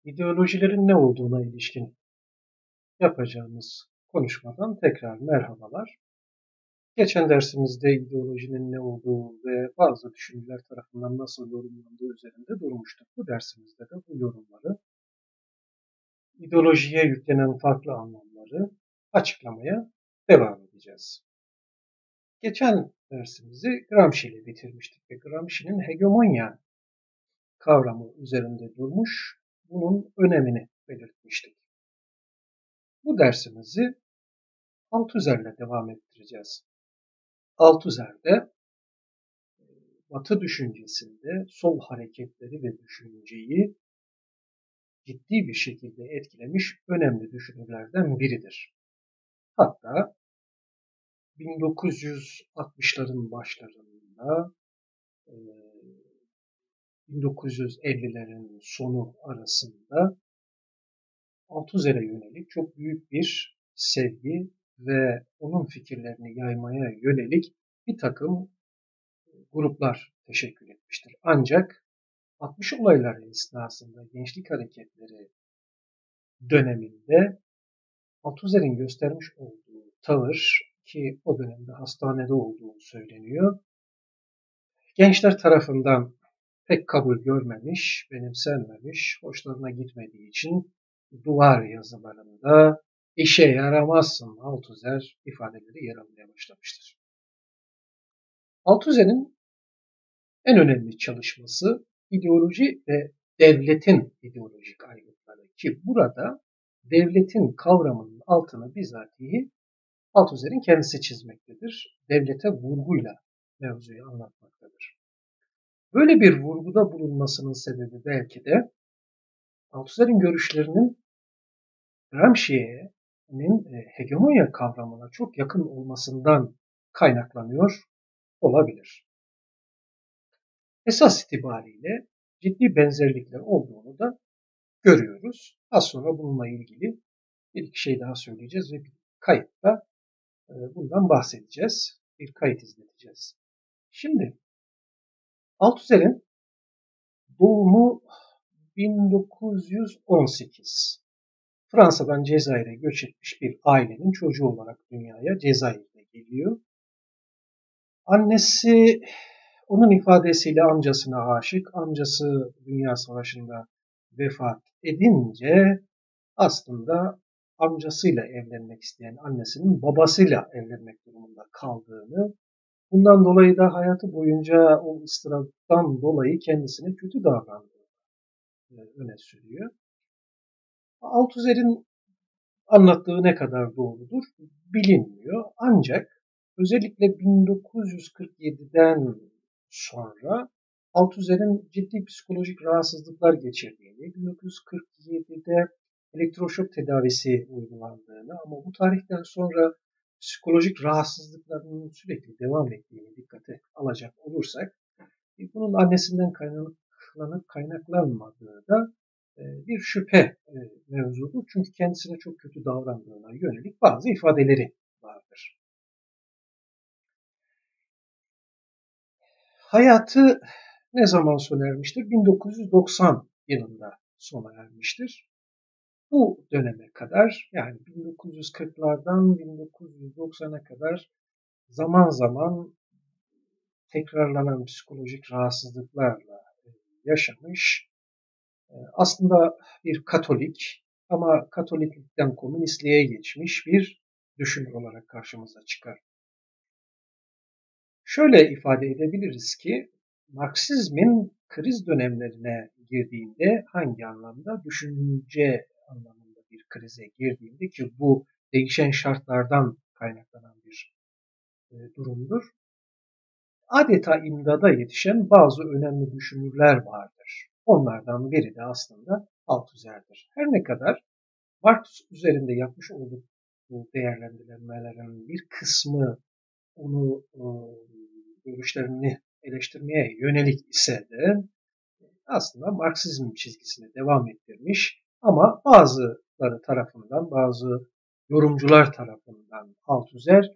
İdeolojilerin ne olduğuna ilişkin yapacağımız konuşmadan tekrar merhabalar. Geçen dersimizde ideolojinin ne olduğu ve bazı düşünürler tarafından nasıl yorumlandığı üzerinde durmuştuk. Bu dersimizde de bu yorumları, ideolojiye yüklenen farklı anlamları açıklamaya devam edeceğiz. Geçen dersimizi Gramsci ile bitirmiştik ve Gramsci'nin hegemonya kavramı üzerinde durmuş, bunun önemini belirtmiştik. Bu dersimizi Althusser'le devam ettireceğiz. Althusser'de Batı düşüncesinde sol hareketleri ve düşünceyi ciddi bir şekilde etkilemiş önemli düşünürlerden biridir. Hatta 1960'ların başlarında 1950'lerin sonu arasında Althusser'e yönelik çok büyük bir sevgi ve onun fikirlerini yaymaya yönelik bir takım gruplar teşekkül etmiştir. Ancak 60 olayları esnasında gençlik hareketleri döneminde Althusser'in göstermiş olduğu tavır ki o dönemde hastanede olduğu söyleniyor. Gençler tarafından pek kabul görmemiş, benimsenmemiş, hoşlarına gitmediği için duvar yazılarında işe yaramazsın Althusser ifadeleri yer almaya başlamıştır. Althusser'in en önemli çalışması ideoloji ve devletin ideolojik aygıtları ki burada devletin kavramının altını bizatihi Althusser'in kendisi çizmektedir. Devlete vurguyla mevzuyu anlatmaktadır. Böyle bir vurguda bulunmasının sebebi belki de Althusser'in görüşlerinin Gramsci'nin hegemonya kavramına çok yakın olmasından kaynaklanıyor olabilir. Esas itibariyle ciddi benzerlikler olduğunu da görüyoruz. Az sonra bununla ilgili bir iki şey daha söyleyeceğiz ve bir kayıtta bundan bahsedeceğiz. Bir kayıt izleteceğiz. Şimdi Althusser'in doğumu 1918. Fransa'dan Cezayir'e göç etmiş bir ailenin çocuğu olarak dünyaya Cezayir'de geliyor. Annesi onun ifadesiyle amcasına aşık. Amcası Dünya Savaşı'nda vefat edince aslında amcasıyla evlenmek isteyen annesinin babasıyla evlenmek durumunda kaldığını, bundan dolayı da hayatı boyunca o ıstıraptan dolayı kendisine kötü davrandığını öne sürüyor. Althusser'in anlattığı ne kadar doğrudur bilinmiyor. Ancak özellikle 1947'den sonra Althusser'in ciddi psikolojik rahatsızlıklar geçirdiğini, 1947'de elektroşok tedavisi uygulandığını ama bu tarihten sonra psikolojik rahatsızlıklarının sürekli devam ettiğini dikkate alacak olursak bunun annesinden kaynaklanıp kaynaklanmadığı da bir şüphe mevzudur. Çünkü kendisine çok kötü davrandığına yönelik bazı ifadeleri vardır. Hayatı ne zaman sona ermiştir? 1990 yılında sona ermiştir. Bu döneme kadar yani 1940'lardan 1990'a kadar zaman zaman tekrarlanan psikolojik rahatsızlıklarla yaşamış. Aslında bir Katolik ama Katoliklikten komünistliğe geçmiş bir düşünür olarak karşımıza çıkar. Şöyle ifade edebiliriz ki Marksizmin kriz dönemlerine girdiğinde hangi anlamda? Düşünce anlamında bir krize girdiğinde ki bu değişen şartlardan kaynaklanan bir durumdur. Adeta imdada yetişen bazı önemli düşünürler vardır. Onlardan biri de aslında Althusser'dir. Her ne kadar Marx üzerinde yapmış olduğu bu değerlendirmelerin bir kısmı onu görüşlerini eleştirmeye yönelik ise de aslında Marksizm çizgisine devam ettirmiş ama bazıları tarafından, bazı yorumcular tarafından Althusser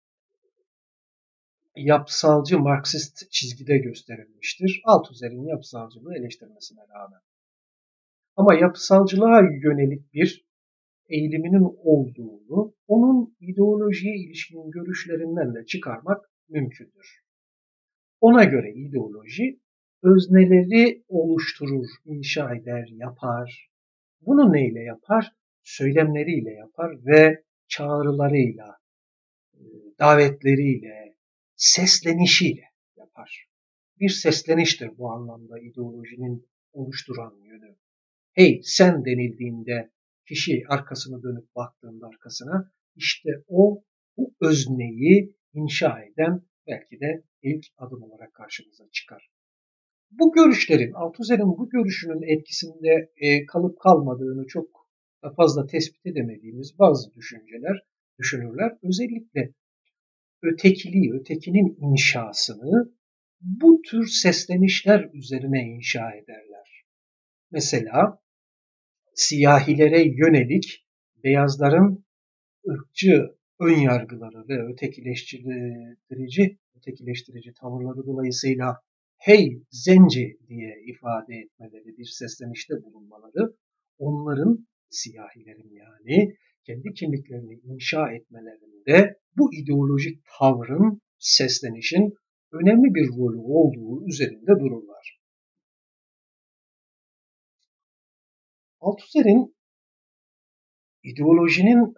yapısalcı Marksist çizgide gösterilmiştir. Althusser'in yapısalcılığı eleştirmesine rağmen. Ama yapısalcılığa yönelik bir eğiliminin olduğunu, onun ideolojiye ilişkin görüşlerinden de çıkarmak mümkündür. Ona göre ideoloji özneleri oluşturur, inşa eder, yapar. Bunu neyle yapar? Söylemleriyle yapar ve çağrılarıyla, davetleriyle, seslenişiyle yapar. Bir sesleniştir bu anlamda ideolojinin oluşturan yönü. Hey sen denildiğinde kişi arkasını dönüp baktığında arkasına işte o bu özneyi inşa eden belki de ilk adım olarak karşımıza çıkar. Bu görüşlerin, Althusser'in bu görüşünün etkisinde kalıp kalmadığını çok fazla tespit edemediğimiz bazı düşünürler özellikle ötekiliği, ötekinin inşasını bu tür seslenişler üzerine inşa ederler. Mesela siyahilere yönelik beyazların ırkçı ön yargıları ve ötekileştirici tavırları dolayısıyla hey zenci diye ifade etmeleri, bir seslenişte bulunmaları, onların, siyahilerin yani, kendi kimliklerini inşa etmelerinde bu ideolojik tavrın, seslenişin önemli bir rolü olduğu üzerinde dururlar. Althusser'in ideolojinin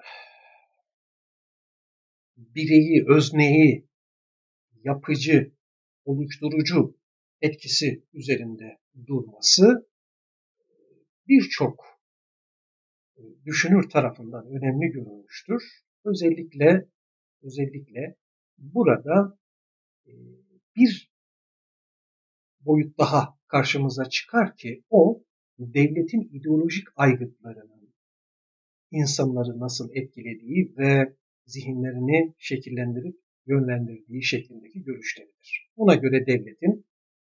bireyi, özneyi, yapıcı, oluşturucu etkisi üzerinde durması birçok düşünür tarafından önemli görülmüştür. Özellikle burada bir boyut daha karşımıza çıkar ki o devletin ideolojik aygıtlarının insanları nasıl etkilediği ve zihinlerini şekillendirip yönlendirdiği şeklindeki görüşleridir. Buna göre devletin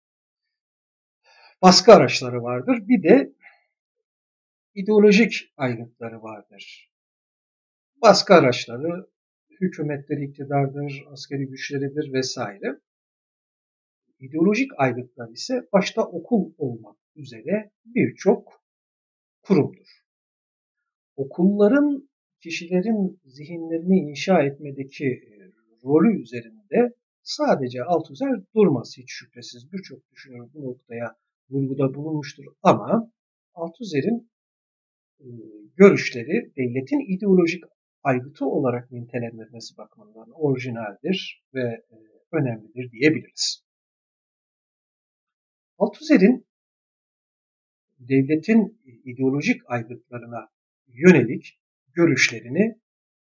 baskı araçları vardır. Bir de ideolojik aygıtları vardır. Baskı araçları hükümetleri, iktidardır, askeri güçleridir vesaire. İdeolojik aygıtlar ise başta okul olmak üzere birçok kurumdur. Okulların kişilerin zihinlerini inşa etmedeki rolü üzerinde sadece Althusser durmaz hiç şüphesiz. Birçok düşünür bu noktaya vurguda bulunmuştur ama Althusser'in görüşleri devletin ideolojik aygıtı olarak nitelendirilmesi bakımından orijinaldir ve önemlidir diyebiliriz. Althusser'in devletin ideolojik aygıtlarına yönelik görüşlerini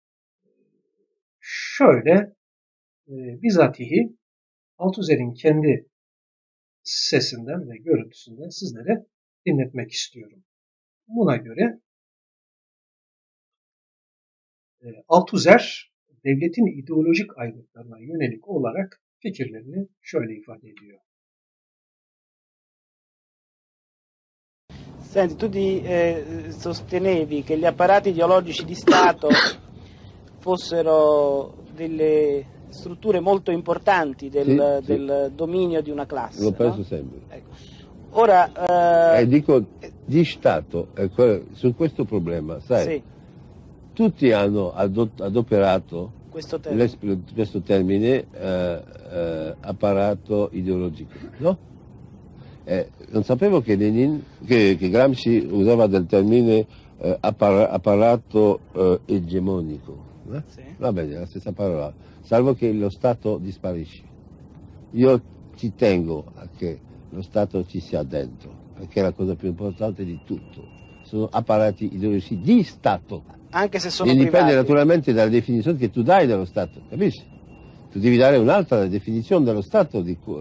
şöyle bizatihi Althusser'in kendi sesinden ve görüntüsünden sizlere dinletmek istiyorum. Buna göre Althusser devletin ideolojik aygıtlarına yönelik olarak fikirlerini şöyle ifade ediyor. Senti, tu sostenevi che gli apparati ideologici di Stato fossero delle strutture molto importanti del dominio di una classe. Lo penso no? sempre. Ecco. Ora, dico di Stato, su questo problema, sai, sì, tutti hanno adoperato questo termine. Apparato ideologico, no? Non sapevo che Gramsci usava del termine apparato egemonico. Sì. Va bene, la stessa parola, salvo che lo Stato sparisce. Io ci tengo a che lo Stato ci sia dentro, perché è la cosa più importante di tutto. Sono apparati ideologici di Stato. Anche se sono e dipende privati. naturalmente dalla definizione che tu dai dello Stato, capisci? Tu devi dare un'altra definizione dello Stato,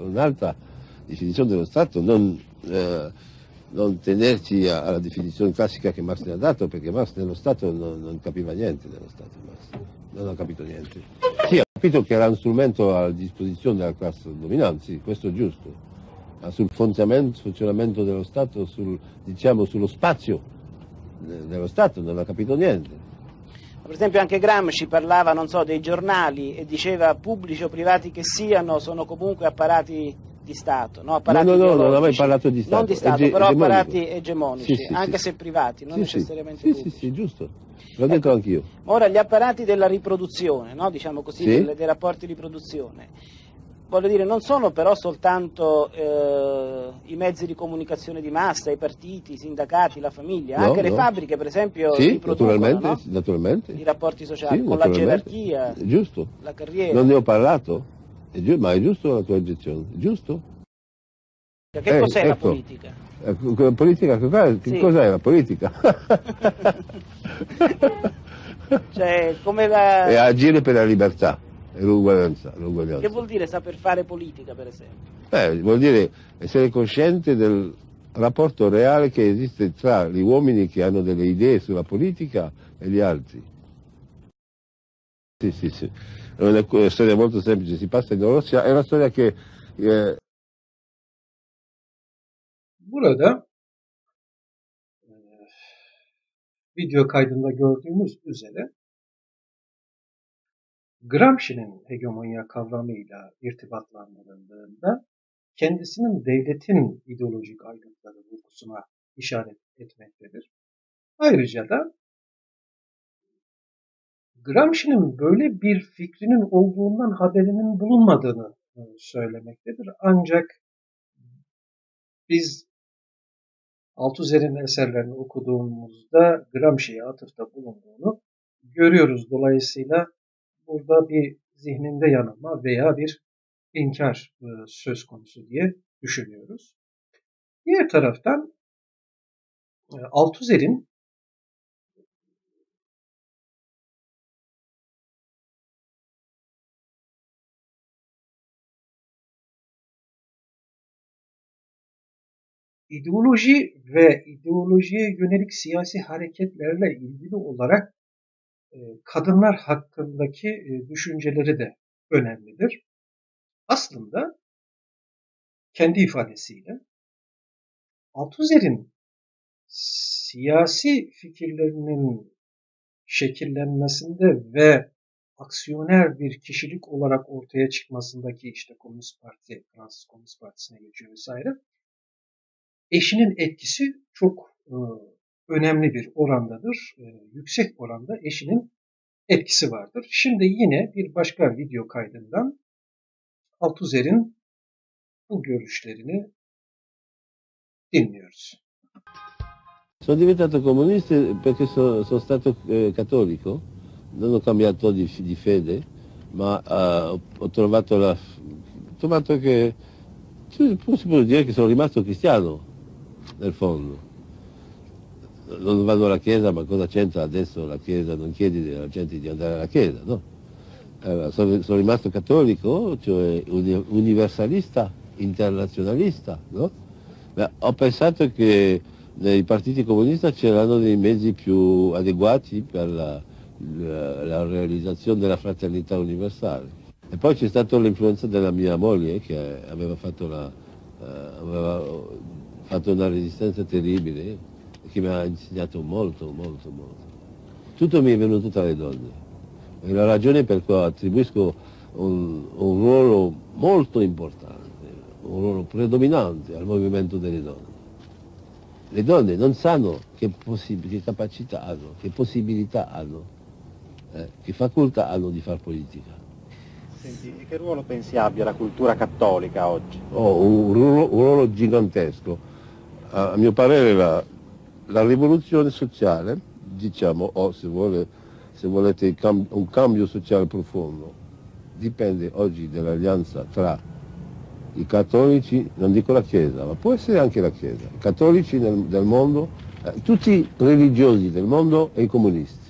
non tenerci alla definizione classica che Marx ne ha dato, perché Marx nello Stato non capiva niente dello Stato, Marx non ha capito niente. Sì, ha capito che era un strumento a disposizione della classe dominante, sì, questo è giusto, ma sul funzionamento dello Stato, sullo spazio dello Stato non ha capito niente. Per esempio anche Gramsci parlava, non so, dei giornali e diceva pubblici o privati che siano, sono comunque apparati di Stato, no? No, Apparati non ho ideologici, mai parlato di Stato. non di Stato, però egemonico. apparati egemonici, Sì, anche sì. se privati, non Sì, necessariamente sì, pubblici. sì, giusto. L'ho detto anch'io. Ma ora gli apparati della riproduzione, no? Diciamo così, Sì. dei rapporti di produzione, voglio dire, non sono però soltanto i mezzi di comunicazione di massa, i partiti, i sindacati, la famiglia, No, anche le no. fabbriche per esempio Sì, riproducono, naturalmente, no? naturalmente. I rapporti sociali, Sì, con la naturalmente. gerarchia, Giusto. la carriera. Non ne ho parlato, ma è giusto la tua obiezione, è giusto? Che cos'è la Ecco. politica? La politica, che Sì. cos'è la politica? Cioè, come la... È agire per la libertà e l'uguaglianza. Che vuol dire saper fare politica, per esempio? Vuol dire essere cosciente del rapporto reale che esiste tra gli uomini che hanno delle idee sulla politica e gli altri. Sì. È una storia molto semplice, si passa in Russia, è una storia che... Burada video kaydında gördüğümüz üzere Gramsci'nin hegemonya kavramıyla irtibatlandırıldığında kendisinin devletin ideolojik aygıtları vurgusuna işaret etmektedir. Ayrıca da Gramsci'nin böyle bir fikrinin olduğundan haberinin bulunmadığını söylemektedir. Ancak biz Altuzer'in eserlerini okuduğumuzda Gramsci'ye atıfta bulunduğunu görüyoruz. Dolayısıyla burada bir zihninde yanılma veya bir inkar söz konusu diye düşünüyoruz. Diğer taraftan Altuzer'in ideoloji ve ideolojiye yönelik siyasi hareketlerle ilgili olarak kadınlar hakkındaki düşünceleri de önemlidir. Aslında kendi ifadesiyle Altuzer'in siyasi fikirlerinin şekillenmesinde ve aksiyoner bir kişilik olarak ortaya çıkmasındaki işte Komünist Parti, Fransız Komünist Partisi'ne geçiyor vesaire. Eşinin etkisi çok önemli bir orandadır. Yüksek oranda eşinin etkisi vardır. Şimdi yine bir başka video kaydından Altuzer'in bu görüşlerini dinliyoruz. Sono diventato comunista perché sono stato cattolico, non ho cambiato di fede, ma ho trovato che si può dire che sono rimasto cristiano nel fondo. Non vado alla chiesa, ma cosa c'entra adesso la chiesa? Non chiedi alla gente di andare alla chiesa, no? Allora, sono rimasto cattolico, cioè universalista, internazionalista, no? Ma ho pensato che nei partiti comunisti c'erano dei mezzi più adeguati per la realizzazione della fraternità universale. E poi c'è stata l'influenza della mia moglie che aveva fatto una resistenza terribile che mi ha insegnato molto. Tutto mi è venuto tra le donne. È la ragione per cui attribuisco un ruolo molto importante, un ruolo predominante al movimento delle donne. Le donne non sanno che capacità hanno, che possibilità hanno, che facoltà hanno di fare politica. Senti, e che ruolo pensi abbia la cultura cattolica oggi? Un ruolo gigantesco. A mio parere la rivoluzione sociale, diciamo, o se volete un cambio sociale profondo, dipende oggi dall'alleanza tra i cattolici, non dico la Chiesa, ma può essere anche la Chiesa, i cattolici del mondo, tutti i religiosi del mondo e i comunisti.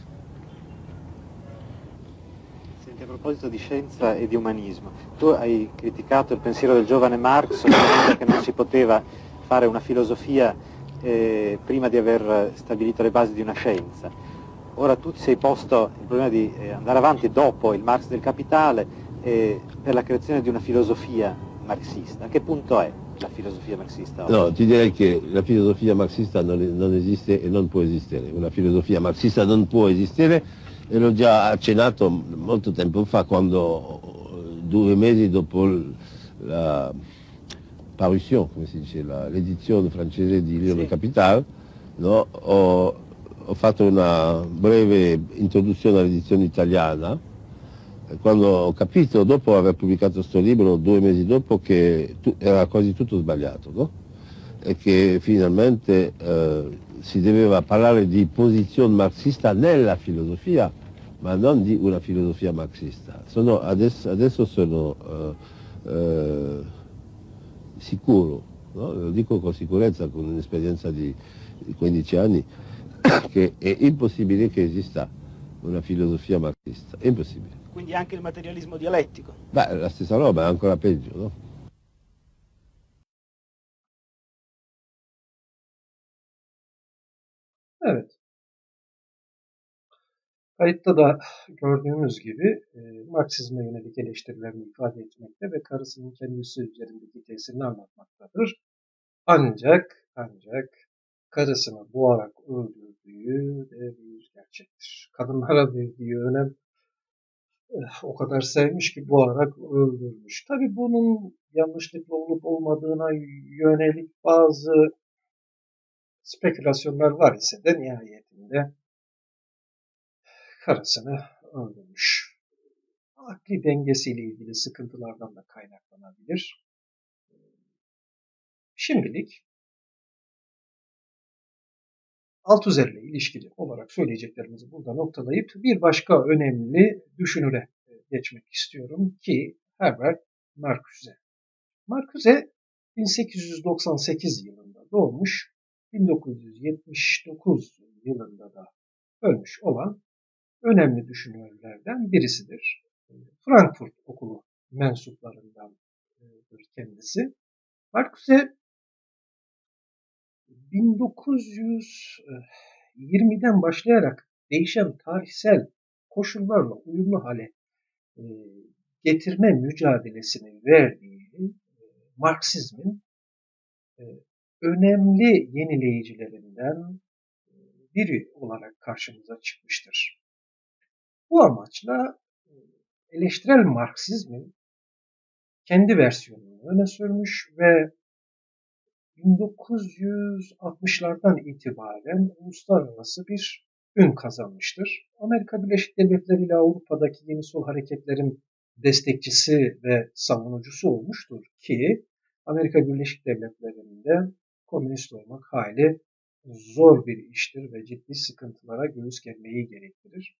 Senti, a proposito di scienza e di umanismo, tu hai criticato il pensiero del giovane Marx, sostenendo che non si poteva fare una filosofia prima di aver stabilito le basi di una scienza. Ora tu ti sei posto il problema di andare avanti dopo il Marx del Capitale per la creazione di una filosofia marxista. A che punto è la filosofia marxista oggi? No, ti direi che la filosofia marxista non esiste e non può esistere. Una filosofia marxista non può esistere e l'ho già accennato molto tempo fa, quando 2 mesi dopo parution, come si dice, l'edizione francese di Livre sì. Capital, no? Ho fatto una breve introduzione all'edizione italiana, quando ho capito, dopo aver pubblicato questo libro, 2 mesi dopo, che era quasi tutto sbagliato, no? E che finalmente si doveva parlare di posizione marxista nella filosofia, ma non di una filosofia marxista. Adesso sono sicuro, no? Lo dico con sicurezza, con un'esperienza di 15 anni, che è impossibile che esista una filosofia marxista, è impossibile. Quindi anche il materialismo dialettico? Beh, la stessa roba, è ancora peggio, no? Evet. Kayıtta da gördüğümüz gibi Marksizme yönelik eleştirilerini ifade etmekte ve karısının kendisi üzerindeki tesirini anlatmaktadır. Ancak karısını boğarak öldürdüğü de bir gerçektir. Kadınlara verdiği önem o kadar sevmiş ki boğarak öldürmüş. Tabii bunun yanlışlıkla olup olmadığına yönelik bazı spekülasyonlar var ise de nihayetinde karısını öldürmüş. Akli dengesiyle ilgili sıkıntılardan da kaynaklanabilir. Şimdilik Althusser ile ilişkili olarak söyleyeceklerimizi burada noktalayıp bir başka önemli düşünüre geçmek istiyorum ki Herbert Marcuse. Marcuse 1898 yılında doğmuş, 1979 yılında da ölmüş olan önemli düşünürlerden birisidir. Frankfurt Okulu mensuplarındandır kendisi. Marcuse 1920'den başlayarak değişen tarihsel koşullarla uyumlu hale getirme mücadelesini verdiği Marksizmin önemli yenileyicilerinden biri olarak karşımıza çıkmıştır. Bu amaçla eleştirel Marksizmin kendi versiyonunu öne sürmüş ve 1960'lardan itibaren uluslararası bir ün kazanmıştır. Amerika Birleşik Devletleri ile Avrupa'daki yeni sol hareketlerin destekçisi ve savunucusu olmuştur ki Amerika Birleşik Devletleri'nde komünist olmak hayli zor bir iştir ve ciddi sıkıntılara göğüs germeyi gerektirir.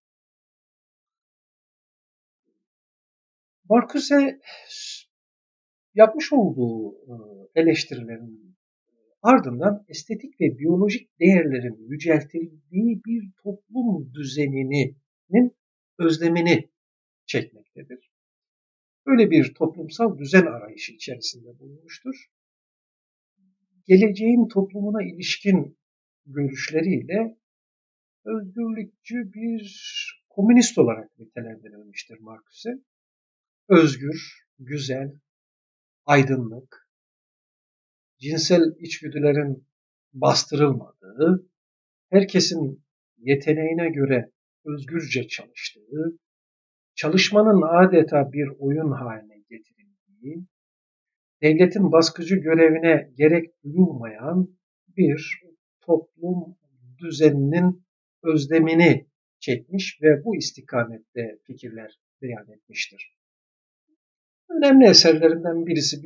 Marcuse yapmış olduğu eleştirilerin ardından estetik ve biyolojik değerlerin yüceltildiği bir toplum düzeninin özlemini çekmektedir. Böyle bir toplumsal düzen arayışı içerisinde bulunmuştur. Geleceğin toplumuna ilişkin görüşleriyle özgürlükçü bir komünist olarak nitelendirilmiştir Marcuse. Özgür, güzel, aydınlık, cinsel içgüdülerin bastırılmadığı, herkesin yeteneğine göre özgürce çalıştığı, çalışmanın adeta bir oyun haline getirildiği, devletin baskıcı görevine gerek duyulmayan bir toplum düzeninin özlemini çekmiş ve bu istikamette fikirler beyan etmiştir. Önemli eserlerinden birisi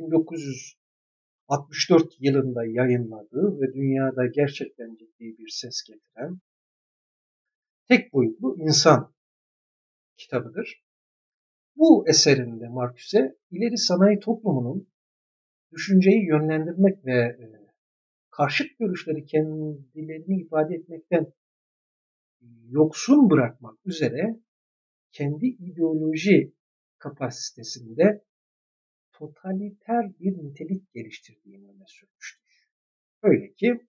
1964 yılında yayınladığı ve dünyada gerçekten ciddi bir ses getiren Tek Boyutlu İnsan kitabıdır. Bu eserinde Marcuse ileri sanayi toplumunun düşünceyi yönlendirmek ve karşıt görüşleri kendilerini ifade etmekten yoksun bırakmak üzere kendi ideoloji kapasitesinde totaliter bir nitelik geliştirdiğini öne sürmüştür. Öyle ki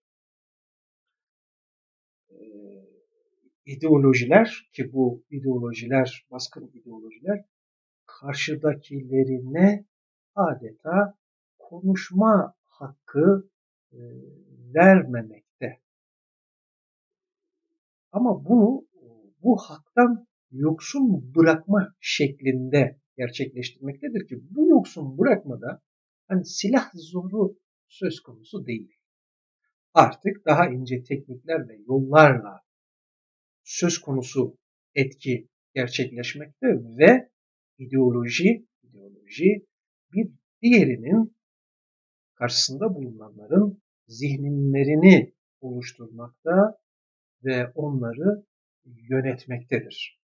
ideolojiler, ki bu ideolojiler, baskın ideolojiler karşıdakilerine adeta konuşma hakkı vermemekte. Ama bunu bu haktan yoksun bırakma şeklinde gerçekleştirmektedir ki bu yoksun bırakmada hani silah zoru söz konusu değil. Artık daha ince teknikler ve yollarla söz konusu etki gerçekleşmekte ve ideoloji bir diğerinin karşısında bulunanların zihinlerini oluşturmakta ve onları yönetmektedir.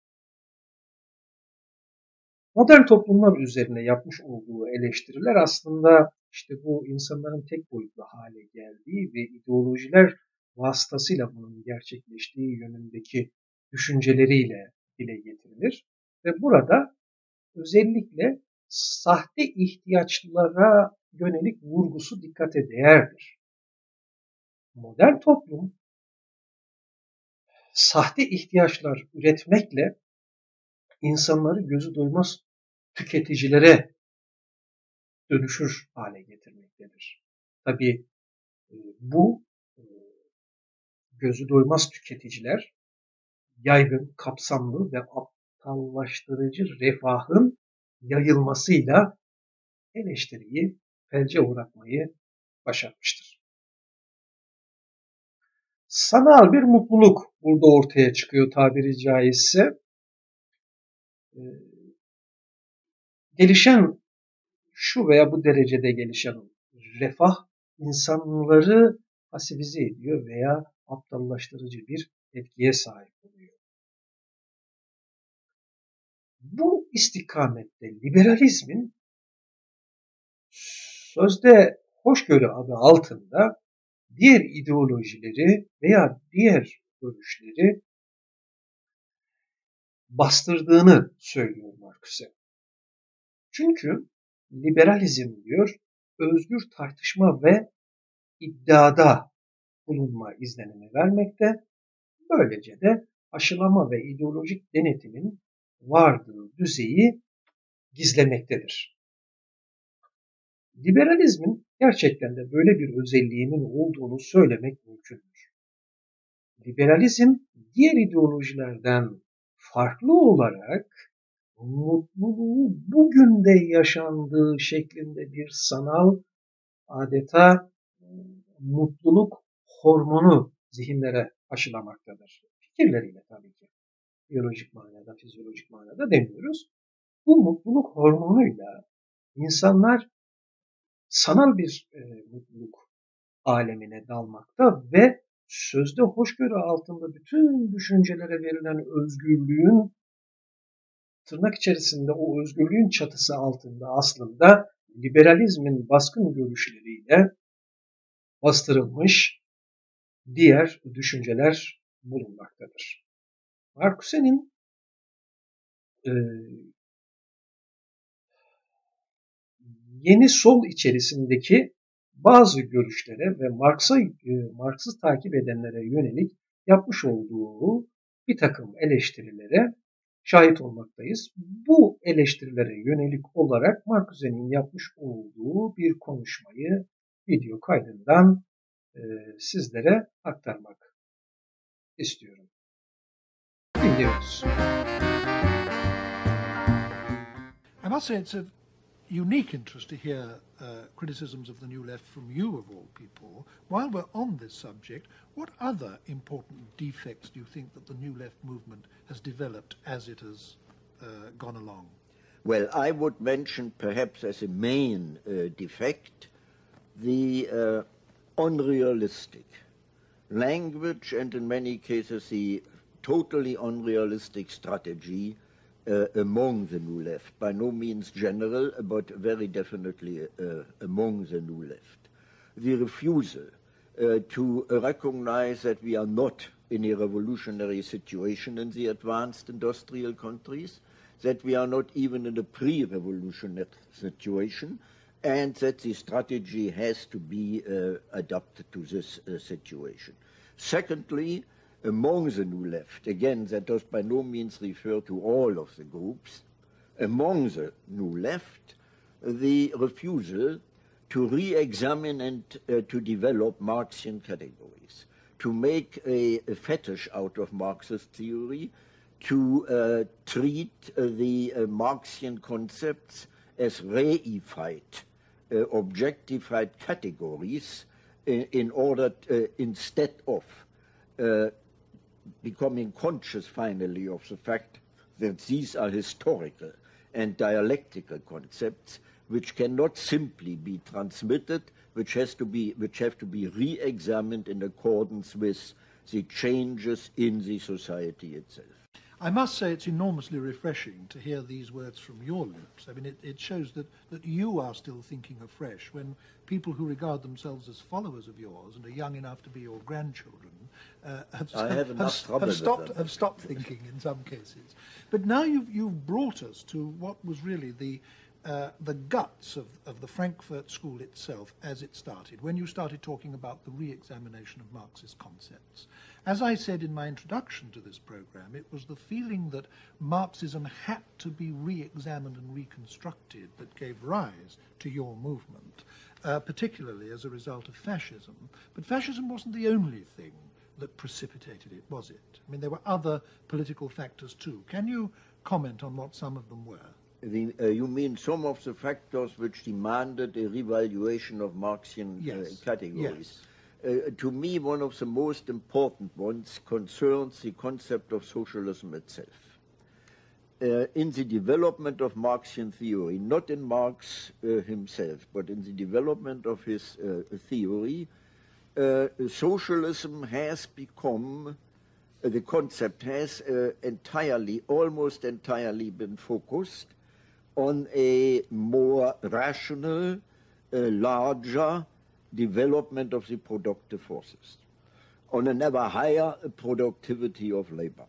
Modern toplumlar üzerine yapmış olduğu eleştiriler aslında işte bu insanların tek boyutlu hale geldiği ve ideolojiler vasıtasıyla bunun gerçekleştiği yönündeki düşünceleriyle dile getirilir. Ve burada özellikle sahte ihtiyaçlara yönelik vurgusu dikkate değerdir. Modern toplum sahte ihtiyaçlar üretmekle insanları gözü doymaz tüketicilere dönüşür hale getirmektedir. Tabii bu gözü doymaz tüketiciler yaygın, kapsamlı ve aptallaştırıcı refahın yayılmasıyla eleştiriyi felce uğratmayı başarmıştır. Sanal bir mutluluk burada ortaya çıkıyor tabiri caizse. Gelişen şu veya bu derecede gelişen refah insanları pasifize ediyor veya aptallaştırıcı bir etkiye sahip oluyor. Bu istikamette liberalizmin sözde hoşgörü adı altında diğer ideolojileri veya diğer görüşleri bastırdığını söylüyor Marcuse. Çünkü liberalizm diyor, özgür tartışma ve iddiada bulunma izlenimi vermekte. Böylece de aşılama ve ideolojik denetimin vardığı düzeyi gizlemektedir. Liberalizmin gerçekten de böyle bir özelliğinin olduğunu söylemek mümkündür. Liberalizm diğer ideolojilerden farklı olarak mutluluğu bugün de yaşandığı şeklinde bir sanal adeta mutluluk hormonu zihinlere aşılamaktadır. Fikirleriyle tabii ki. Biyolojik manada, fizyolojik manada demiyoruz. Bu mutluluk hormonuyla insanlar sanal bir mutluluk alemine dalmakta ve sözde hoşgörü altında bütün düşüncelere verilen özgürlüğün tırnak içerisinde o özgürlüğün çatısı altında aslında liberalizmin baskın görüşleriyle bastırılmış diğer düşünceler bulunmaktadır. Marcuse'nin yeni sol içerisindeki bazı görüşlere ve Marx'ı takip edenlere yönelik yapmış olduğu bir takım eleştirilere şahit olmaktayız. Bu eleştirilere yönelik olarak Marcuse'nin yapmış olduğu bir konuşmayı video kaydından sizlere aktarmak istiyorum. Dinliyoruz. I must say it's a unique interest to hear criticisms of the New Left from you, of all people. While we're on this subject, what other important defects do you think that the New Left movement has developed as it has gone along? Well, I would mention perhaps as a main defect the unrealistic language and in many cases the totally unrealistic strategy among the New Left, by no means general, but very definitely among the New Left. The refusal to recognize that we are not in a revolutionary situation in the advanced industrial countries, that we are not even in a pre-revolutionary situation, and that the strategy has to be adapted to this situation. Secondly, among the New Left, again, that does by no means refer to all of the groups, among the New Left, the refusal to re-examine and to develop Marxian categories, to make a fetish out of Marxist theory, to treat the Marxian concepts as reified objectified categories in order instead of becoming conscious finally of the fact that these are historical and dialectical concepts which cannot simply be transmitted, which have to be re-examined in accordance with the changes in the society itself. I must say it's enormously refreshing to hear these words from your lips. I mean, it shows that you are still thinking afresh when people who regard themselves as followers of yours and are young enough to be your grandchildren have stopped thinking in some cases. But now you've brought us to what was really the guts of the Frankfurt School itself as it started, when you started talking about the re-examination of Marxist concepts. As I said in my introduction to this program, it was the feeling that Marxism had to be re-examined and reconstructed that gave rise to your movement, particularly as a result of fascism. But fascism wasn't the only thing that precipitated it, was it? I mean, there were other political factors too. Can you comment on what some of them were? You mean some of the factors which demanded a revaluation of Marxian categories? Yes. To me, one of the most important ones concerns the concept of socialism itself. In the development of Marxian theory, not in Marx himself, but in the development of his theory, socialism has become, the concept has almost entirely been focused on a more rational, larger development of the productive forces, on an ever higher productivity of labor,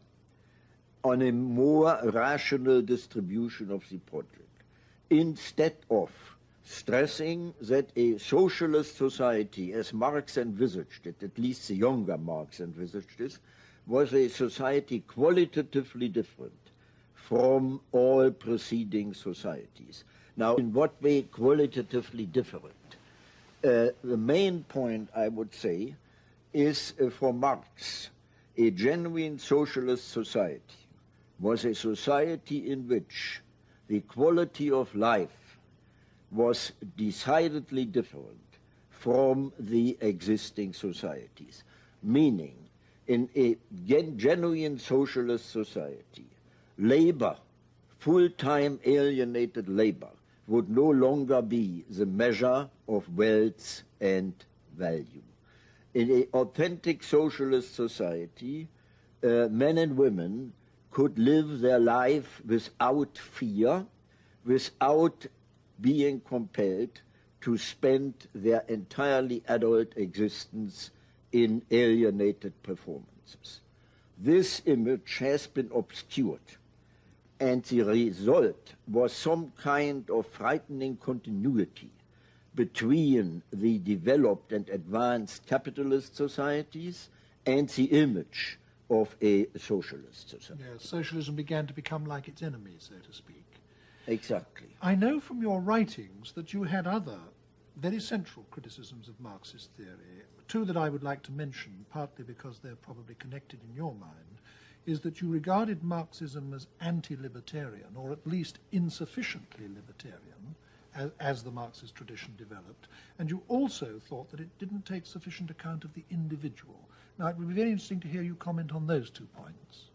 on a more rational distribution of the project, instead of stressing that a socialist society, as Marx envisaged it, at least the younger Marx envisaged it, was a society qualitatively different from all preceding societies. Now, in what way qualitatively different? The main point, I would say, is for Marx, a genuine socialist society was a society in which the quality of life was decidedly different from the existing societies. Meaning, in a genuine socialist society, labor, full-time alienated labor, would no longer be the measure of wealth and value. In an authentic socialist society, men and women could live their life without fear, without being compelled to spend their entirely adult existence in alienated performances. This image has been obscured, and the result was some kind of frightening continuity between the developed and advanced capitalist societies and the image of a socialist society. Yes, socialism began to become like its enemy, so to speak. Exactly. I know from your writings that you had other very central criticisms of Marxist theory. Two that I would like to mention, partly because they're probably connected in your mind, is that you regarded Marxism as anti-libertarian, or at least insufficiently libertarian, as the Marxist tradition developed, and you also thought that it didn't take sufficient account of the individual. Now, it would be very interesting to hear you comment on those 2 points.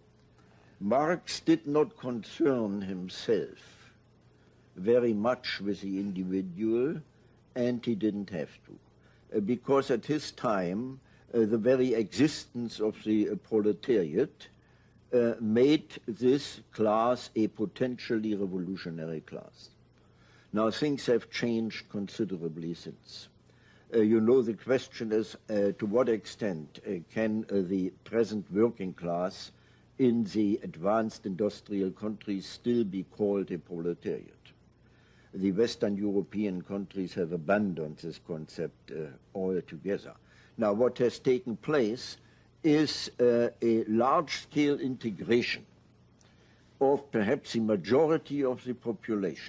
Marx did not concern himself very much with the individual, and he didn't have to, because at his time, the very existence of the proletariat made this class a potentially revolutionary class. Now things have changed considerably since. You know, the question is to what extent can the present working class in the advanced industrial countries still be called a proletariat? The Western European countries have abandoned this concept altogether. Now what has taken place is a large-scale integration of perhaps the majority of the population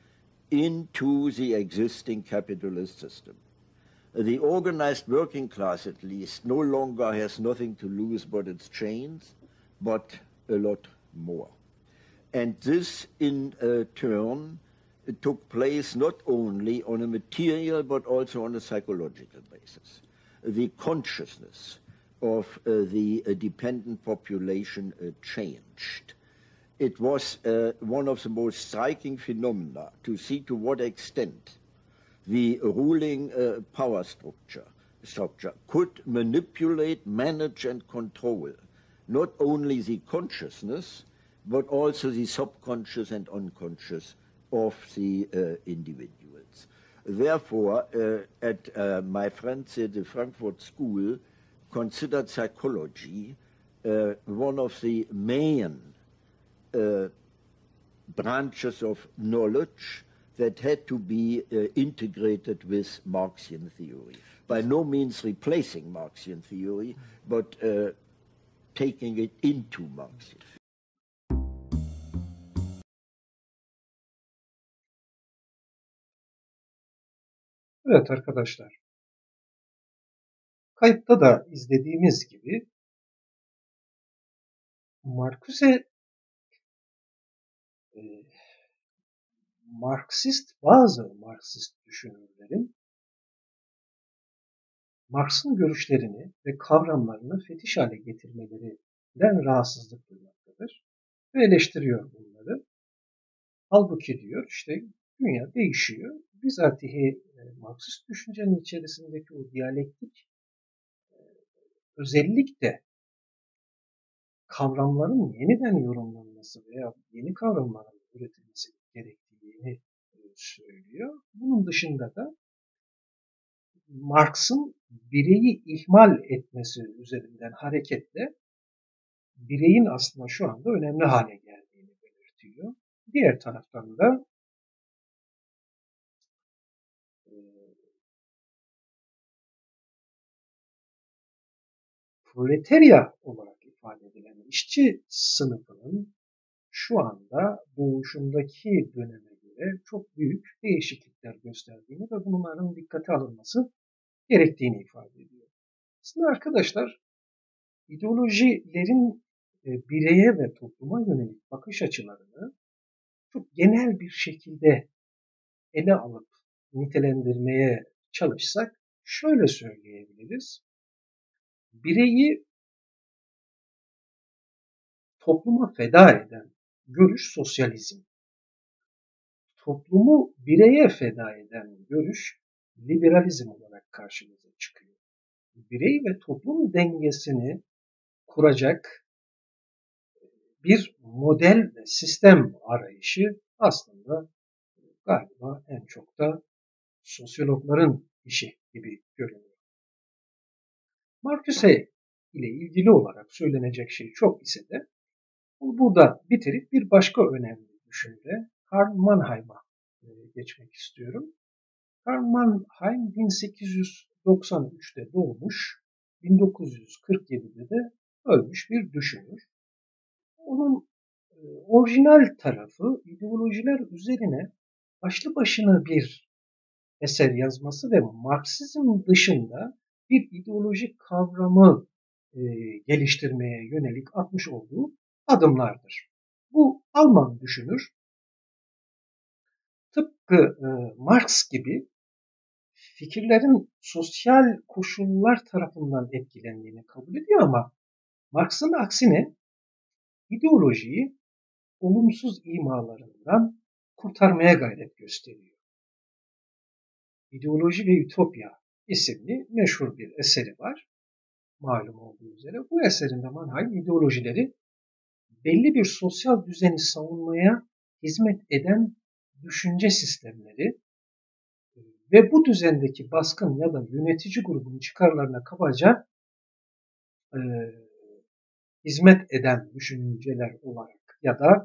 into the existing capitalist system. The organized working class, at least, no longer has nothing to lose but its chains, but a lot more. And this, in turn, took place not only on a material but also on a psychological basis. The consciousness of the dependent population changed. It was one of the most striking phenomena to see to what extent the ruling power structure could manipulate, manage and control not only the consciousness but also the subconscious and unconscious of the individuals. Therefore, my friends at the Frankfurt School considered psychology one of the main branches of knowledge that had to be integrated with Marxian theory. By no means replacing Marxian theory, but taking it into Marxian. Evet arkadaşlar, kayıtta da izlediğimiz gibi Marcuse bazı Marksist düşünürlerin Marx'ın görüşlerini ve kavramlarını fetiş hale getirmelerinden rahatsızlık duymaktadır ve eleştiriyor bunları. Halbuki diyor işte dünya değişiyor. Bizatihi Marksist düşüncenin içerisindeki o diyalektik özellik de kavramların yeniden yorumlanması veya yeni kavramların üretilmesi gerektiğini söylüyor. Bunun dışında da Marx'ın bireyi ihmal etmesi üzerinden hareketle bireyin aslında şu anda önemli hale geldiğini belirtiyor. Diğer taraftan da proletarya olarak ifade edilen işçi sınıfının şu anda doğuşundaki döneme göre çok büyük değişiklikler gösterdiğini ve bunların dikkate alınması gerektiğini ifade ediyor. Aslında arkadaşlar ideolojilerin bireye ve topluma yönelik bakış açılarını çok genel bir şekilde ele alıp nitelendirmeye çalışsak şöyle söyleyebiliriz. Bireyi topluma feda eden görüş sosyalizm. Toplumu bireye feda eden görüş liberalizm olarak karşımıza çıkıyor. Birey ve toplum dengesini kuracak bir model ve sistem arayışı aslında galiba en çok da sosyologların işi gibi görünüyor. Marcuse ile ilgili olarak söylenecek şey çok ise de burada bitirip bir başka önemli düşünce Karl Mannheim'a geçmek istiyorum. Karl Mannheim 1893'te doğmuş, 1947'de de ölmüş bir düşünür. Onun orijinal tarafı ideolojiler üzerine başlı başına bir eser yazması ve Marksizm dışında bir ideolojik kavramı geliştirmeye yönelik atmış olduğu adımlardır. Bu Alman düşünür tıpkı Marx gibi fikirlerin sosyal koşullar tarafından etkilendiğini kabul ediyor ama Marx'ın aksine ideolojiyi olumsuz imalarından kurtarmaya gayret gösteriyor. İdeoloji ve Ütopya isimli meşhur bir eseri var. Malum olduğu üzere. Bu eserinde Mannheim ideolojileri belli bir sosyal düzeni savunmaya hizmet eden düşünce sistemleri ve bu düzendeki baskın ya da yönetici grubun çıkarlarına kabaca hizmet eden düşünceler olarak ya da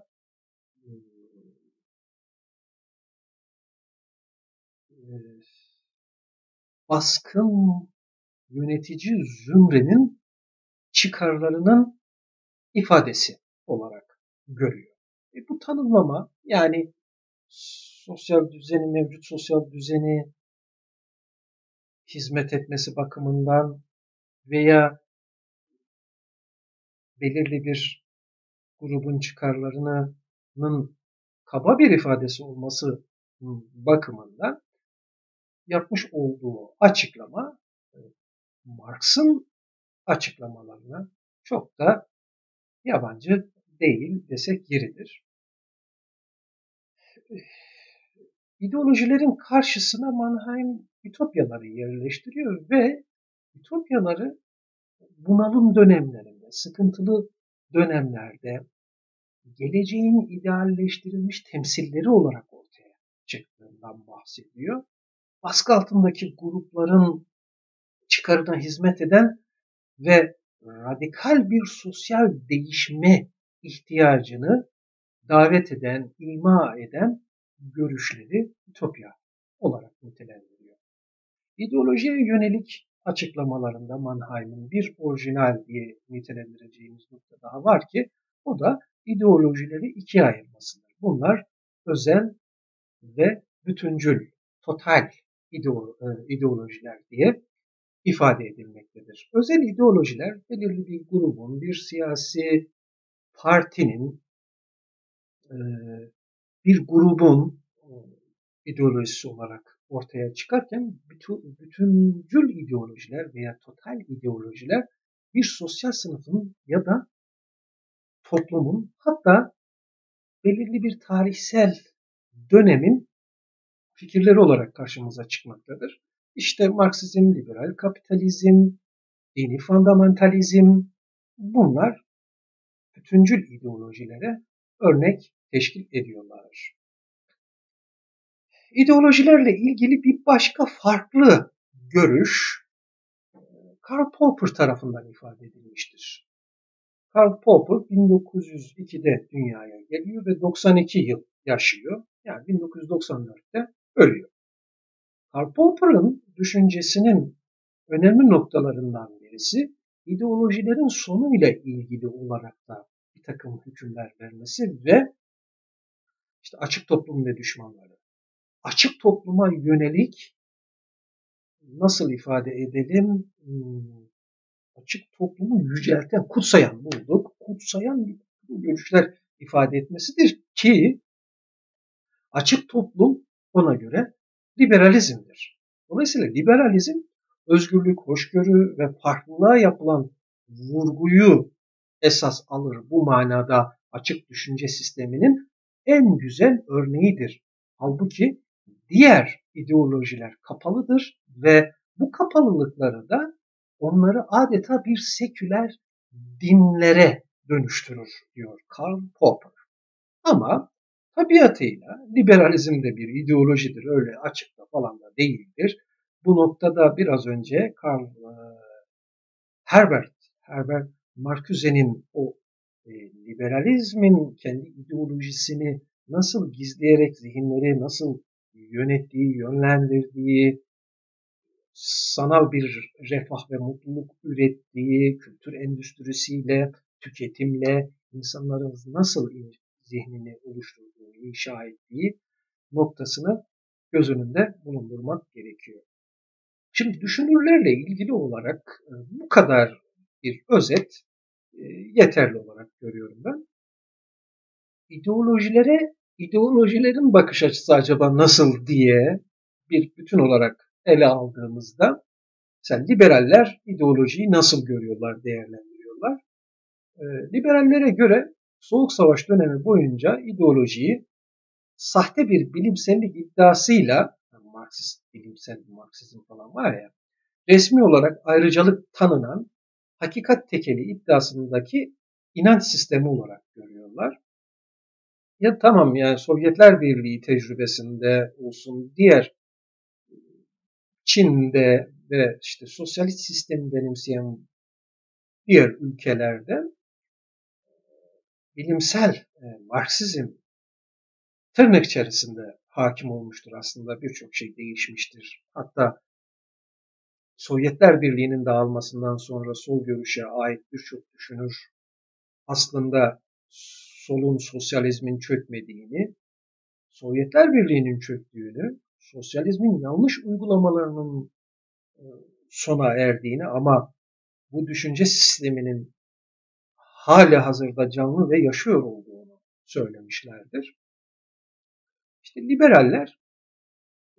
baskın yönetici zümrenin çıkarlarının ifadesi olarak görüyor. Bu tanımlama yani sosyal düzeni, mevcut sosyal düzeni hizmet etmesi bakımından veya belirli bir grubun çıkarlarının kaba bir ifadesi olması bakımından yapmış olduğu açıklama Marx'ın açıklamalarına çok da yabancı değil desek yeridir. İdeolojilerin karşısına Mannheim ütopyaları yerleştiriyor ve ütopyaları bunalım dönemlerinde, sıkıntılı dönemlerde geleceğin idealleştirilmiş temsilleri olarak ortaya çıktığından bahsediyor. Baskı altındaki grupların çıkarına hizmet eden ve radikal bir sosyal değişme ihtiyacını davet eden, ima eden görüşleri ütopya olarak nitelendiriyor. İdeolojiye yönelik açıklamalarında Mannheim'in bir orijinal diye nitelendireceğimiz nokta daha var ki o da ideolojileri ikiye ayırmasıdır. Bunlar özel ve bütüncül, total ideolojiler diye ifade edilmektedir. Özel ideolojiler belirli bir grubun, bir siyasi partinin, bir grubun ideolojisi olarak ortaya çıkarken bütüncül ideolojiler veya total ideolojiler bir sosyal sınıfın ya da toplumun hatta belirli bir tarihsel dönemin fikirleri olarak karşımıza çıkmaktadır. İşte Marksizm, liberal kapitalizm, dini fundamentalizm bunlar bütüncül ideolojilere örnek teşkil ediyorlar. İdeolojilerle ilgili bir başka farklı görüş Karl Popper tarafından ifade edilmiştir. Karl Popper 1902'de dünyaya geliyor ve 92 yıl yaşıyor. Yani 1994'te ölüyor. Karl Popper'ın düşüncesinin önemli noktalarından birisi ideolojilerin sonuyla ilgili olarak da bir takım hükümler vermesi ve işte açık toplum ve düşmanları. Açık topluma yönelik nasıl ifade edelim? Açık toplumu yücelten, kutsayan bulduk. Kutsayan görüşler ifade etmesidir ki açık toplum ona göre liberalizmdir. Dolayısıyla liberalizm özgürlük, hoşgörü ve farklılığa yapılan vurguyu esas alır. Bu manada açık düşünce sisteminin en güzel örneğidir. Halbuki diğer ideolojiler kapalıdır ve bu kapalılıkları da onları adeta bir seküler dinlere dönüştürür diyor Karl Popper. Ama tabiatıyla liberalizm de bir ideolojidir. Öyle açıkta falan da değildir. Bu noktada biraz önce Herbert Marcuse'nin o liberalizmin kendi ideolojisini nasıl gizleyerek zihinleri nasıl yönettiği, yönlendirdiği, sanal bir refah ve mutluluk ürettiği, kültür endüstrisiyle, tüketimle insanların nasıl zihnini oluşturduğu, inşa ettiği noktasını göz önünde bulundurmak gerekiyor. Şimdi düşünürlerle ilgili olarak bu kadar bir özet yeterli olarak görüyorum ben. İdeolojilerin bakış açısı acaba nasıl diye bir bütün olarak ele aldığımızda mesela liberaller ideolojiyi nasıl görüyorlar, değerlendiriyorlar? Liberallere göre Soğuk Savaş dönemi boyunca ideolojiyi sahte bir bilimsellik iddiasıyla, Marksizm falan var ya, resmi olarak ayrıcalık tanınan hakikat tekeli iddiasındaki inanç sistemi olarak görüyorlar. Ya tamam yani Sovyetler Birliği tecrübesinde olsun, diğer Çin'de ve işte sosyalist sistemi benimseyen diğer ülkelerde bilimsel Marksizm tırnak içerisinde hakim olmuştur aslında. Birçok şey değişmiştir. Hatta Sovyetler Birliği'nin dağılmasından sonra sol görüşe ait birçok düşünür aslında solun, sosyalizmin çökmediğini, Sovyetler Birliği'nin çöktüğünü, sosyalizmin yanlış uygulamalarının sona erdiğini ama bu düşünce sisteminin hali hazırda canlı ve yaşıyor olduğunu söylemişlerdir. İşte liberaller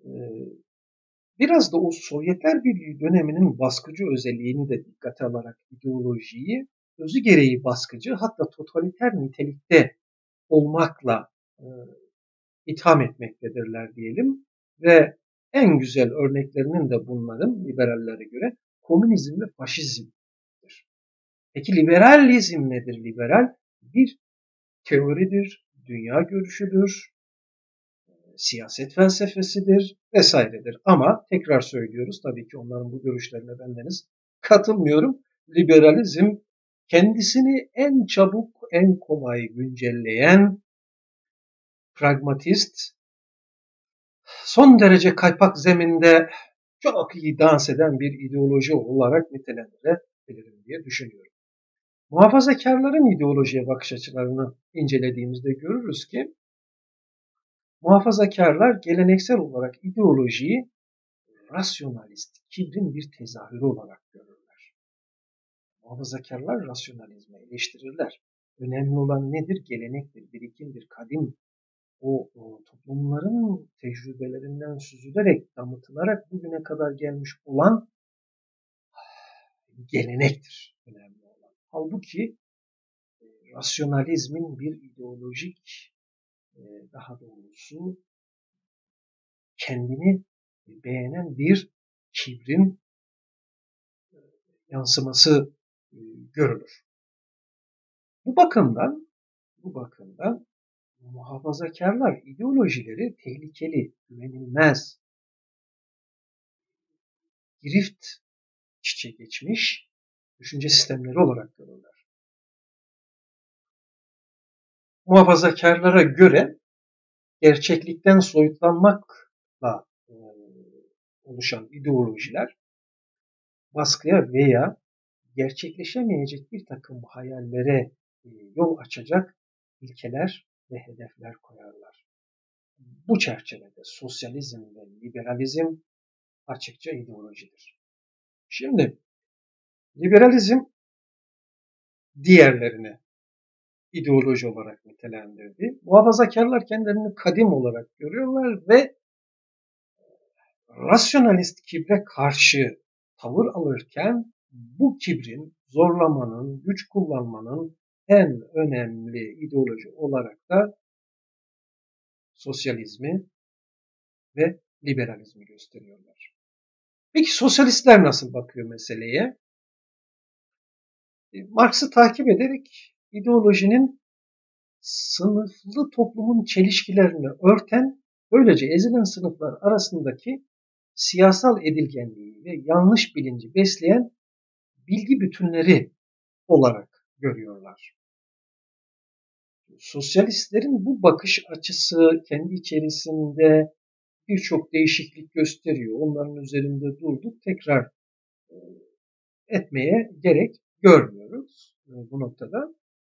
biraz da o Sovyetler Birliği döneminin baskıcı özelliğini de dikkate alarak ideolojiyi özü gereği baskıcı, hatta totaliter nitelikte olmakla itham etmektedirler diyelim. Ve en güzel örneklerinin de bunların liberallere göre komünizm ve faşizmdir. Peki liberalizm nedir? Liberal bir teoridir, dünya görüşüdür, siyaset felsefesidir vesairedir. Ama tekrar söylüyoruz, tabii ki onların bu görüşlerine bendeniz katılmıyorum. Liberalizm kendisini en çabuk, en kolay güncelleyen, pragmatist, son derece kaypak zeminde çok iyi dans eden bir ideoloji olarak nitelendirebilirim diye düşünüyorum. Muhafazakarların ideolojiye bakış açılarını incelediğimizde görürüz ki muhafazakarlar geleneksel olarak ideolojiyi rasyonalist, kibrin bir tezahürü olarak görürler. Muhafazakarlar rasyonalizmi eleştirirler. Önemli olan nedir? Gelenektir, birikimdir, kadim. O toplumların tecrübelerinden süzülerek, damıtılarak bugüne kadar gelmiş olan gelenektir önemli olan. Halbuki rasyonalizmin bir ideolojik, daha doğrusu kendini beğenen bir kibrin yansıması görülür. Bu bakımdan muhafazakarlar ideolojileri tehlikeli, güvenilmez, girift içe geçmiş düşünce sistemleri olarak görürler. Muhafazakarlara göre gerçeklikten soyutlanmakla oluşan ideolojiler baskıya veya gerçekleşemeyecek bir takım hayallere yol açacak ilkeler ve hedefler koyarlar. Bu çerçevede sosyalizm ve liberalizm açıkça ideolojidir. Şimdi liberalizm diğerlerini ideoloji olarak nitelendirdi. Muhafazakarlar kendilerini kadim olarak görüyorlar ve rasyonalist kibre karşı tavır alırken bu kibrin, zorlamanın, güç kullanmanın en önemli ideoloji olarak da sosyalizmi ve liberalizmi gösteriyorlar. Peki sosyalistler nasıl bakıyor meseleye? Marx'ı takip ederek ideolojinin sınıflı toplumun çelişkilerini örten, böylece ezilen sınıflar arasındaki siyasal edilgenliği ve yanlış bilinci besleyen bilgi bütünleri olarak görüyorlar. Sosyalistlerin bu bakış açısı kendi içerisinde birçok değişiklik gösteriyor. Onların üzerinde durduk, tekrar etmeye gerek görmüyoruz bu noktada.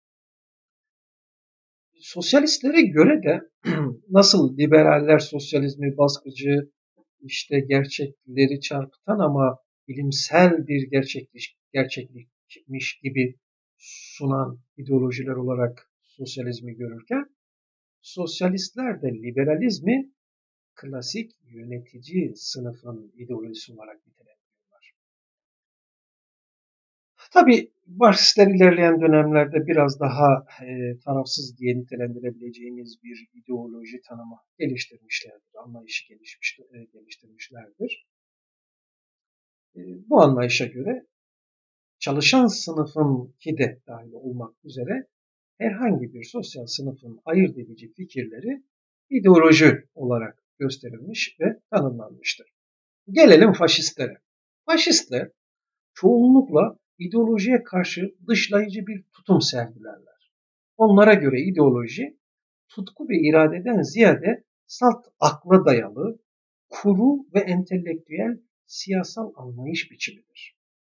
Sosyalistlere göre de nasıl liberaller sosyalizmi baskıcı, işte gerçekleri çarpıtan ama bilimsel bir gerçeklikmiş gibi sunan ideolojiler olarak sosyalizmi görürken, sosyalistler de liberalizmi klasik yönetici sınıfın ideolojisi olarak nitelendiriyorlar. Tabii Marksistler ilerleyen dönemlerde biraz daha tarafsız diye nitelendirebileceğimiz bir ideoloji tanımı geliştirmişlerdir, anlayışı geliştirmişlerdir. Bu anlayışa göre çalışan sınıfın ki de dahil olmak üzere herhangi bir sosyal sınıfın ayırt edici fikirleri ideoloji olarak gösterilmiş ve tanımlanmıştır. Gelelim faşistlere. Faşistler çoğunlukla ideolojiye karşı dışlayıcı bir tutum sergilerler. Onlara göre ideoloji tutku ve iradeden ziyade salt akla dayalı, kuru ve entelektüel siyasal anlayış biçimidir.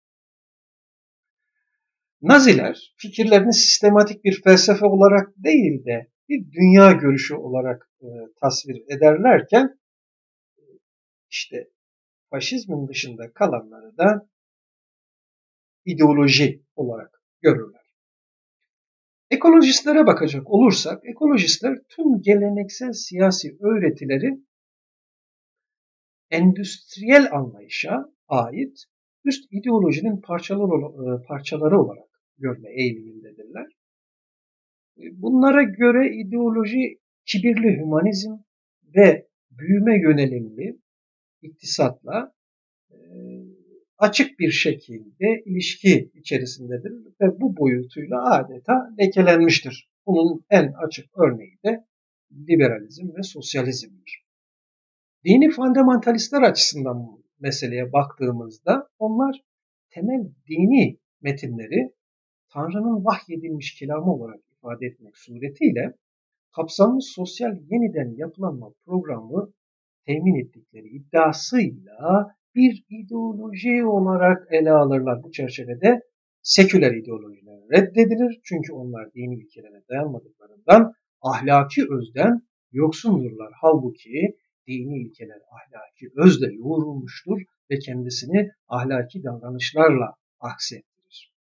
Naziler fikirlerini sistematik bir felsefe olarak değil de bir dünya görüşü olarak tasvir ederlerken işte faşizmin dışında kalanları da ideoloji olarak görürler. Ekolojistlere bakacak olursak, ekolojistler tüm geleneksel siyasi öğretileri endüstriyel anlayışa ait üst ideolojinin parçaları olarak görme eğilimindedirler. Bunlara göre ideoloji kibirli hümanizm ve büyüme yönelimli iktisatla açık bir şekilde ilişki içerisindedir ve bu boyutuyla adeta lekelenmiştir. Bunun en açık örneği de liberalizm ve sosyalizmdir. Dini fundamentalistler açısından bu meseleye baktığımızda onlar temel dini metinleri Tanrı'nın vahyedilmiş kelamı olarak ifade etmek suretiyle kapsamlı sosyal yeniden yapılanma programı temin ettikleri iddiasıyla bir ideoloji olarak ele alırlar. Bu çerçevede seküler ideolojiler reddedilir. Çünkü onlar dini ilkelere dayanmadıklarından ahlaki özden yoksundurlar. Halbuki dini ilkeler ahlaki özle yoğrulmuştur ve kendisini ahlaki davranışlarla aksettirir.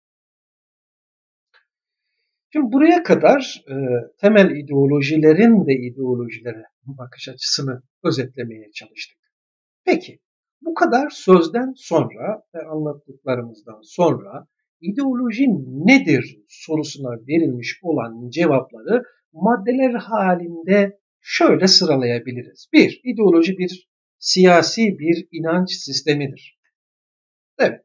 Şimdi buraya kadar temel ideolojilerin de ideolojilere bakış açısını özetlemeye çalıştık. Peki bu kadar sözden sonra ve anlattıklarımızdan sonra ideoloji nedir sorusuna verilmiş olan cevapları maddeler halinde şöyle sıralayabiliriz. 1. İdeoloji bir siyasi bir inanç sistemidir. Evet.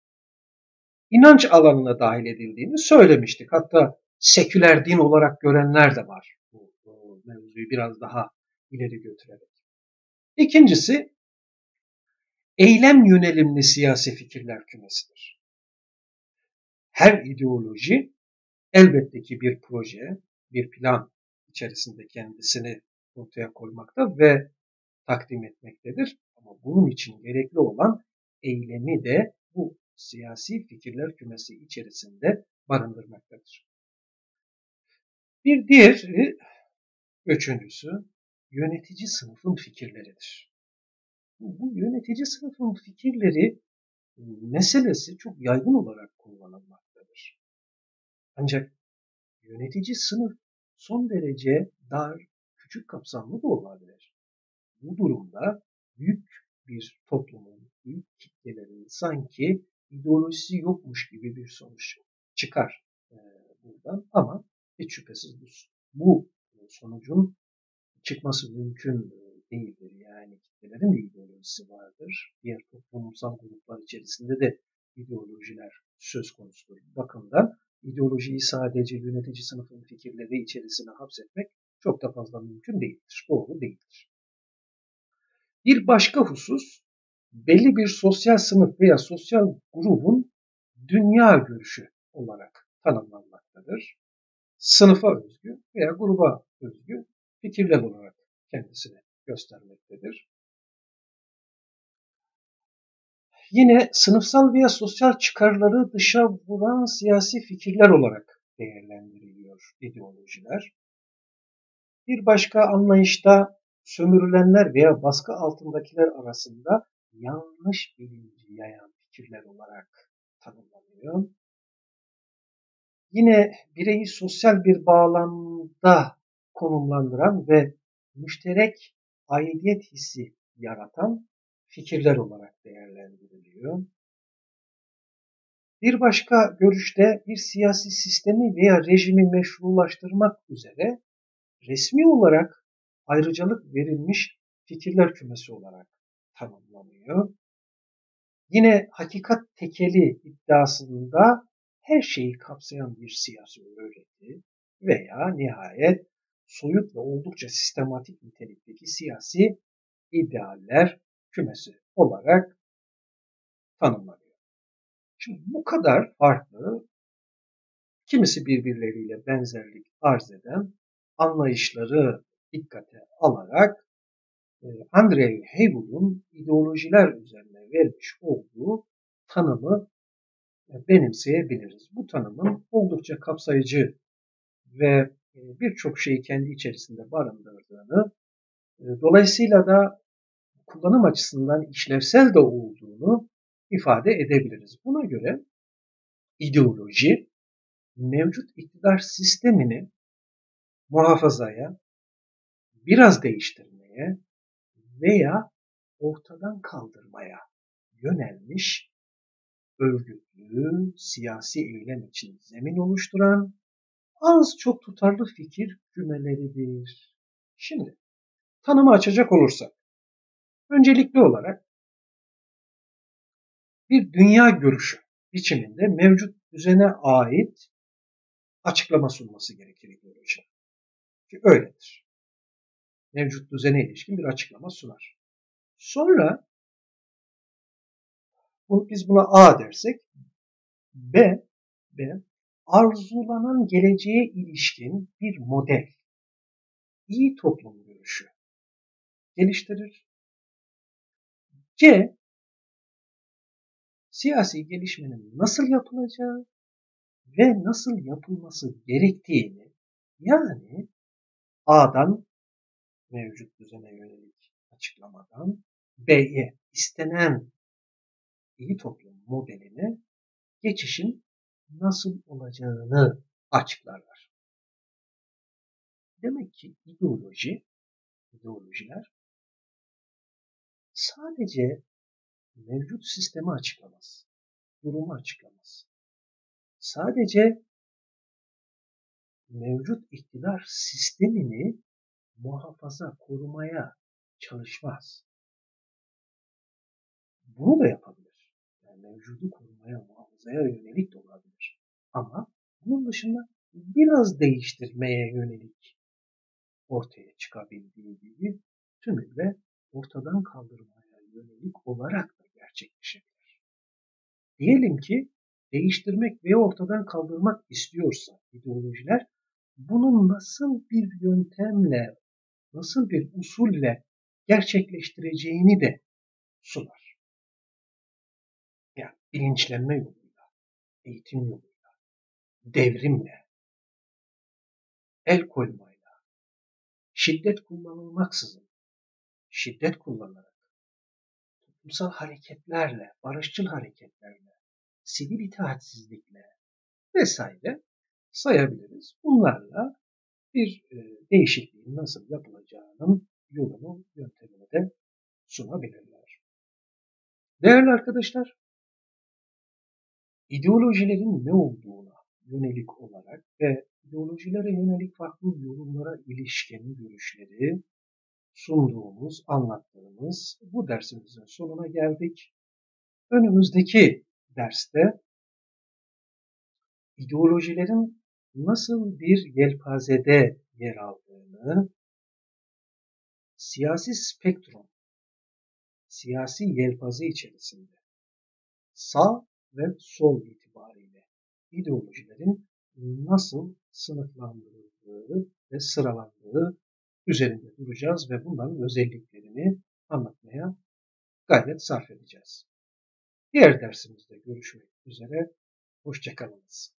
İnanç alanına dahil edildiğini söylemiştik. Hatta seküler din olarak görenler de var. Bu mevzuyu biraz daha ileri götürerek. İkincisi, eylem yönelimli siyasi fikirler kümesidir. Her ideoloji elbette ki bir proje, bir plan içerisinde kendisini ortaya koymakta ve takdim etmektedir. Ama bunun için gerekli olan eylemi de bu siyasi fikirler kümesi içerisinde barındırmaktadır. Bir diğeri, üçüncüsü, yönetici sınıfın fikirleridir. Bu yönetici sınıfın fikirleri meselesi çok yaygın olarak kullanılmaktadır. Ancak yönetici sınıf son derece dar, küçük kapsamlı da olabilir. Bu durumda büyük bir toplumun, büyük kitlelerin sanki ideolojisi yokmuş gibi bir sonuç çıkar buradan. Ama hiç şüphesiz bu sonucun çıkması mümkün değildir. Yani kitlelerin de ideolojisi vardır. Diğer toplumsal gruplar içerisinde de ideolojiler söz konusudur. Bu bakımdan ideolojiyi sadece yönetici sınıfın fikirleri içerisine hapsetmek çok da fazla mümkün değildir. Doğru değildir. Bir başka husus, belli bir sosyal sınıf veya sosyal grubun dünya görüşü olarak tanımlanmaktadır. Sınıfa özgü veya gruba özgü fikirler olarak kendisini göstermektedir. Yine sınıfsal veya sosyal çıkarları dışa vuran siyasi fikirler olarak değerlendiriliyor ideolojiler. Bir başka anlayışta sömürülenler veya baskı altındakiler arasında yanlış bilinci yayan fikirler olarak tanımlanıyor. Yine bireyi sosyal bir bağlamda konumlandıran ve müşterek aidiyet hissi yaratan fikirler olarak değerlendiriliyor. Bir başka görüşte bir siyasi sistemi veya rejimi meşrulaştırmak üzere resmi olarak ayrıcalık verilmiş fikirler kümesi olarak tanımlanıyor. Yine hakikat tekeli iddiasında her şeyi kapsayan bir siyasi öğreti veya nihayet soyut ve oldukça sistematik nitelikteki siyasi idealler kümesi olarak tanımlanıyor. Şimdi bu kadar farklı, kimisi birbirleriyle benzerlik arz eden anlayışları dikkate alarak Andrei Heywood'un ideolojiler üzerine vermiş olduğu tanımı benimseyebiliriz. Bu tanımın oldukça kapsayıcı ve birçok şeyi kendi içerisinde barındırdığını, dolayısıyla da kullanım açısından işlevsel de olduğunu ifade edebiliriz. Buna göre ideoloji mevcut iktidar sistemini muhafazaya, biraz değiştirmeye veya ortadan kaldırmaya yönelmiş örgütlü siyasi eylem için zemin oluşturan az çok tutarlı fikir kümeleridir. Şimdi tanımı açacak olursak, öncelikli olarak bir dünya görüşü biçiminde mevcut düzene ait açıklama sunması gerekir ideoloji. Ki öyledir. Mevcut düzene ilişkin bir açıklama sunar. Sonra biz buna A dersek, B arzulanan geleceğe ilişkin bir model, iyi toplum görüşü geliştirir. C, siyasi gelişmenin nasıl yapılacağı ve nasıl yapılması gerektiğini, yani A'dan mevcut düzene yönelik açıklamadan B'ye istenen iyi toplum modeline geçişin nasıl olacağını açıklarlar. Demek ki ideolojiler sadece mevcut sistemi açıklamaz, durumu açıklamaz. Sadece mevcut iktidar sistemini muhafaza, korumaya çalışmaz. Bunu da yapabilir. Yani mevcudu korumaya, muhafazaya yönelik de olabilir. Ama bunun dışında biraz değiştirmeye yönelik ortaya çıkabildiği gibi tümüyle ortadan kaldırmaya yönelik olarak da gerçekleşebilir. Diyelim ki değiştirmek veya ortadan kaldırmak istiyorsa ideolojiler bunu nasıl bir yöntemle, nasıl bir usulle gerçekleştireceğini de sunar. Yani bilinçlenme yoluyla, eğitim yoluyla, devrimle, el koymayla, şiddet kullanılmaksızın, şiddet kullanarak, toplumsal hareketlerle, barışçıl hareketlerle, sivil itaatsizlikle vesaire sayabiliriz. Bunlarla bir değişikliğin nasıl yapılacağının yolunu, yöntemini de sunabilirler. Değerli arkadaşlar, ideolojilerin ne olduğuna yönelik olarak ve ideolojilere yönelik farklı yorumlara ilişkin görüşleri sunduğumuz, anlattığımız bu dersimizin sonuna geldik. Önümüzdeki derste ideolojilerin nasıl bir yelpazede yer aldığını, siyasi spektrum, siyasi yelpaze içerisinde sağ ve sol itibariyle ideolojilerin nasıl sınıflandırıldığı ve sıralandığı üzerinde duracağız ve bunların özelliklerini anlatmaya gayret sarf edeceğiz. Diğer dersimizde görüşmek üzere, hoşça kalınız.